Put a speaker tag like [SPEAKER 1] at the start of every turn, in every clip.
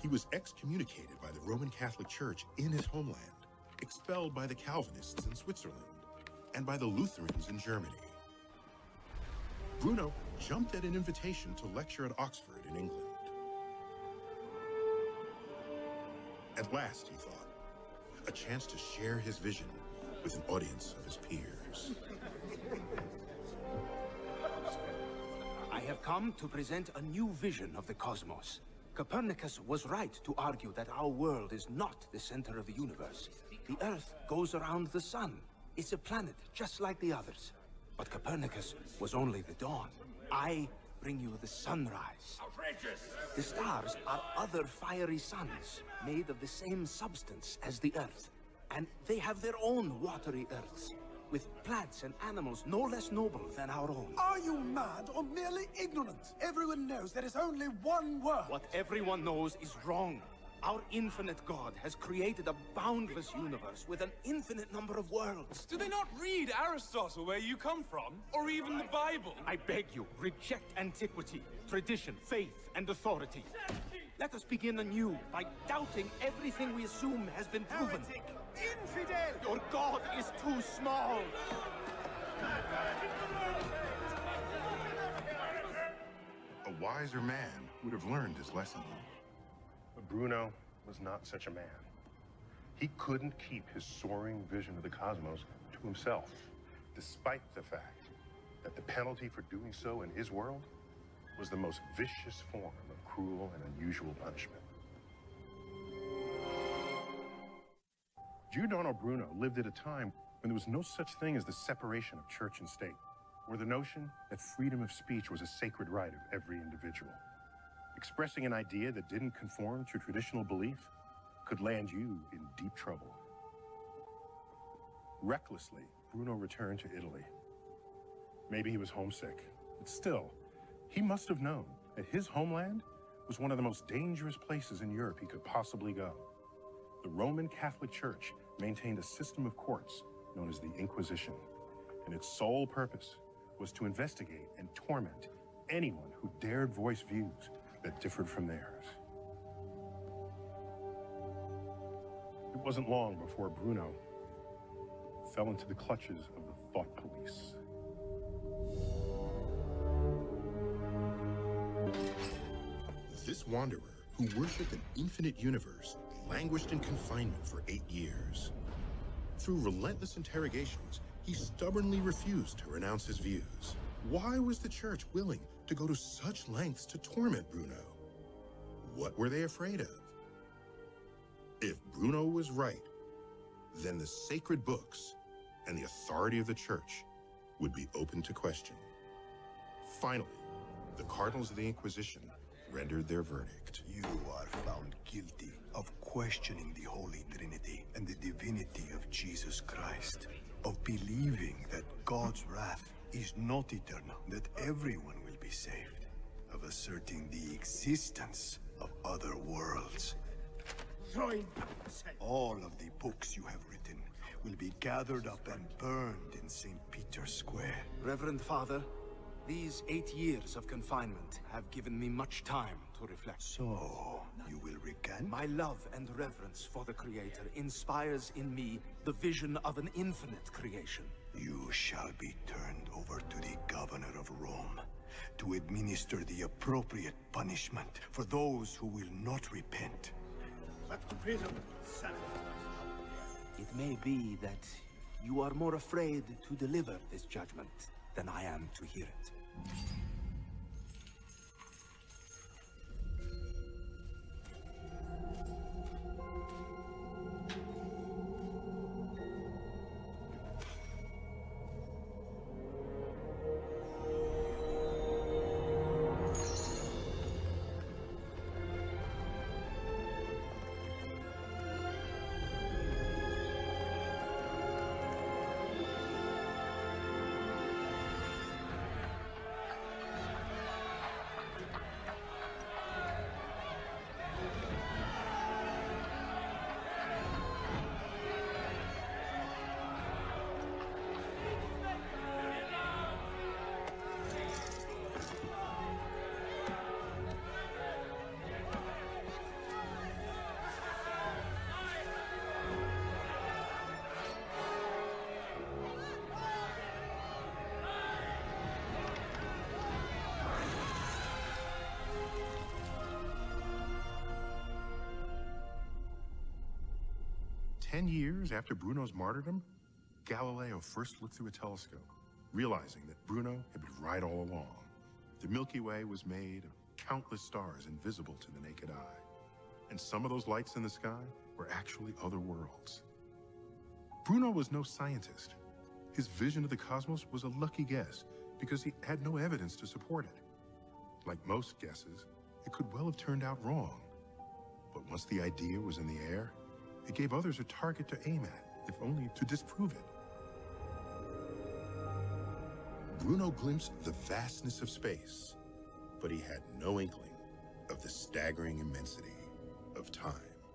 [SPEAKER 1] He was excommunicated by the Roman Catholic Church in his homeland, expelled by the Calvinists in Switzerland, and by the Lutherans in Germany. Bruno jumped at an invitation to lecture at Oxford in England. At last, he thought, a chance to share his vision with an audience of his peers.
[SPEAKER 2] I have come to present a new vision of the cosmos. Copernicus was right to argue that our world is not the center of the universe. The Earth goes around the sun. It's a planet just like the others. But Copernicus was only the dawn. I bring you the sunrise.
[SPEAKER 3] Outrageous!
[SPEAKER 2] The stars are other fiery suns, made of the same substance as the Earth. And they have their own watery Earths, with plants and animals no less noble than our own.
[SPEAKER 4] Are you mad or merely ignorant? Everyone knows there is only one word.
[SPEAKER 2] What everyone knows is wrong. Our infinite God has created a boundless universe with an infinite number of worlds.
[SPEAKER 3] Do they not read Aristotle where you come from? Or even the Bible?
[SPEAKER 2] I beg you, reject antiquity, tradition, faith, and authority. Let us begin anew by doubting everything we assume has been proven.
[SPEAKER 4] Heretic! Infidel!
[SPEAKER 2] Your God is too small!
[SPEAKER 1] A wiser man would have learned his lesson.
[SPEAKER 5] But Bruno was not such a man. He couldn't keep his soaring vision of the cosmos to himself, despite the fact that the penalty for doing so in his world was the most vicious form of cruel and unusual punishment. Giordano Bruno lived at a time when there was no such thing as the separation of church and state, or the notion that freedom of speech was a sacred right of every individual. Expressing an idea that didn't conform to traditional belief could land you in deep trouble. Recklessly, Bruno returned to Italy. Maybe he was homesick, but still, he must have known that his homeland was one of the most dangerous places in Europe he could possibly go. The Roman Catholic Church maintained a system of courts known as the Inquisition, and its sole purpose was to investigate and torment anyone who dared voice views that differed from theirs. It wasn't long before Bruno fell into the clutches of the thought police.
[SPEAKER 1] This wanderer, who worshipped an infinite universe, languished in confinement for 8 years. Through relentless interrogations, he stubbornly refused to renounce his views. Why was the church willing to go to such lengths to torment Bruno? What were they afraid of? If Bruno was right, then the sacred books and the authority of the church would be open to question. Finally, the cardinals of the Inquisition rendered their verdict.
[SPEAKER 6] You are found guilty of questioning the Holy Trinity and the divinity of Jesus Christ, of believing that God's wrath is not eternal, that everyone will be saved, of asserting the existence of other worlds. All of the books you have written will be gathered up and burned in St. Peter's Square.
[SPEAKER 2] Reverend Father, these 8 years of confinement have given me much time to reflect.
[SPEAKER 6] So, you will recant?
[SPEAKER 2] My love and reverence for the Creator inspires in me the vision of an infinite creation.
[SPEAKER 6] You shall be turned over to the governor of Rome to administer the appropriate punishment for those who will not repent.
[SPEAKER 2] It may be that you are more afraid to deliver this judgment than I am to hear it.
[SPEAKER 1] 10 years after Bruno's martyrdom, Galileo first looked through a telescope, realizing that Bruno had been right all along. The Milky Way was made of countless stars invisible to the naked eye. And some of those lights in the sky were actually other worlds. Bruno was no scientist. His vision of the cosmos was a lucky guess because he had no evidence to support it. Like most guesses, it could well have turned out wrong. But once the idea was in the air, it gave others a target to aim at, if only to disprove it. Bruno glimpsed the vastness of space, but he had no inkling of the staggering immensity of time.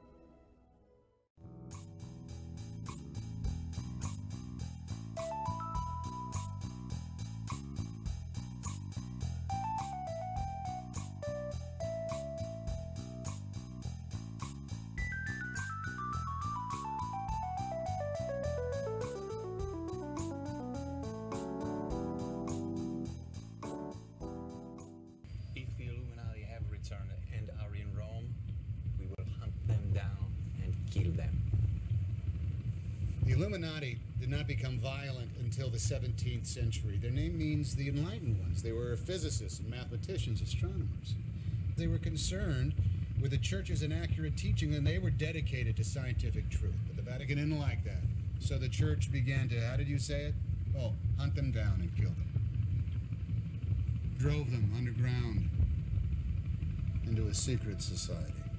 [SPEAKER 7] If the Illuminati have returned and are in Rome, we will hunt them down and kill them.
[SPEAKER 8] The Illuminati did not become violent until the 17th century. Their name means the enlightened ones. They were physicists and mathematicians, astronomers. They were concerned with the church's inaccurate teaching, and they were dedicated to scientific truth. But the Vatican didn't like that. So the church began to, how did you say it? Oh, hunt them down and kill them. Drove them underground into a secret society.